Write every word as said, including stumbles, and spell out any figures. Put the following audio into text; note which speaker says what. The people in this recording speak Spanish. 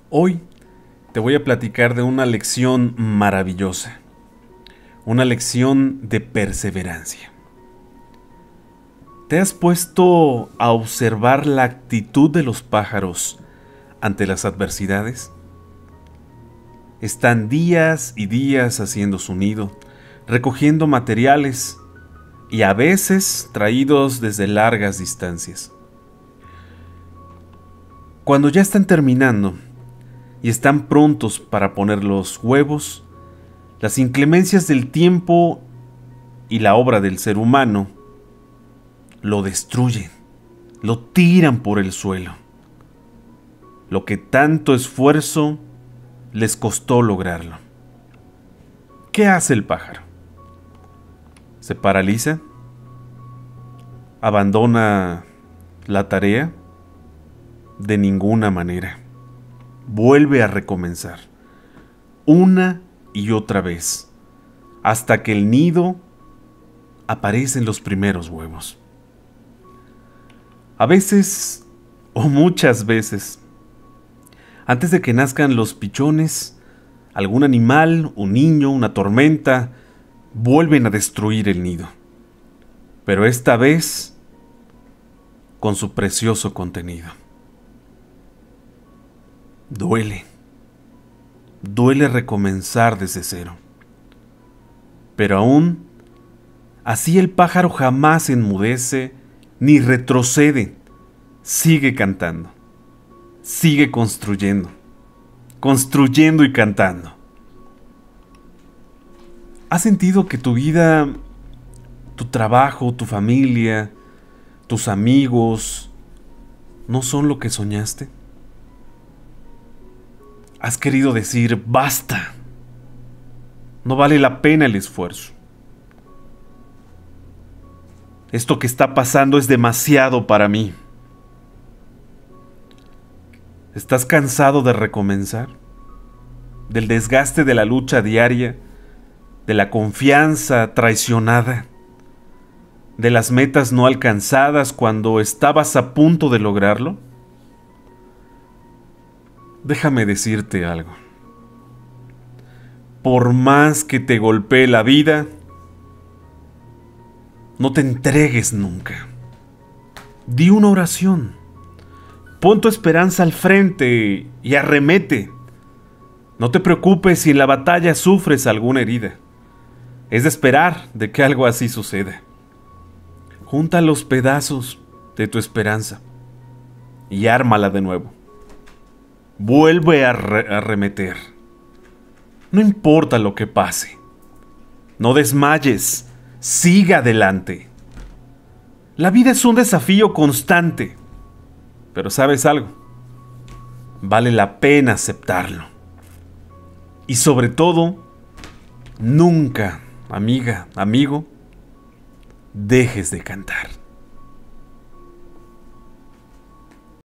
Speaker 1: Hoy te voy a platicar de una lección maravillosa, una lección de perseverancia. ¿Te has puesto a observar la actitud de los pájaros ante las adversidades? Están días y días haciendo su nido, recogiendo materiales y a veces traídos desde largas distancias. Cuando ya están terminando y están prontos para poner los huevos, las inclemencias del tiempo y la obra del ser humano lo destruyen, lo tiran por el suelo. Lo que tanto esfuerzo les costó lograrlo. ¿Qué hace el pájaro? ¿Se paraliza? ¿Abandona la tarea? De ninguna manera. Vuelve a recomenzar, una y otra vez, hasta que el nido aparecen los primeros huevos. A veces, o muchas veces, antes de que nazcan los pichones, algún animal, un niño, una tormenta, vuelven a destruir el nido. Pero esta vez, con su precioso contenido. Duele. Duele recomenzar desde cero. Pero aún, así el pájaro jamás enmudece ni retrocede. Sigue cantando. Sigue construyendo. Construyendo y cantando. ¿Has sentido que tu vida, tu trabajo, tu familia, tus amigos, no son lo que soñaste? ¿Has querido decir, basta? No vale la pena el esfuerzo. Esto que está pasando es demasiado para mí. ¿Estás cansado de recomenzar? ¿Del desgaste de la lucha diaria? ¿De la confianza traicionada? ¿De las metas no alcanzadas cuando estabas a punto de lograrlo? Déjame decirte algo. Por más que te golpee la vida, no te entregues nunca. Di una oración. Pon tu esperanza al frente y arremete. No te preocupes si en la batalla sufres alguna herida. Es de esperar de que algo así suceda. Junta los pedazos de tu esperanza y ármala de nuevo. Vuelve a arremeter. No importa lo que pase. No desmayes. Siga adelante. La vida es un desafío constante. Pero ¿sabes algo? Vale la pena aceptarlo. Y sobre todo, nunca, amiga, amigo, dejes de cantar.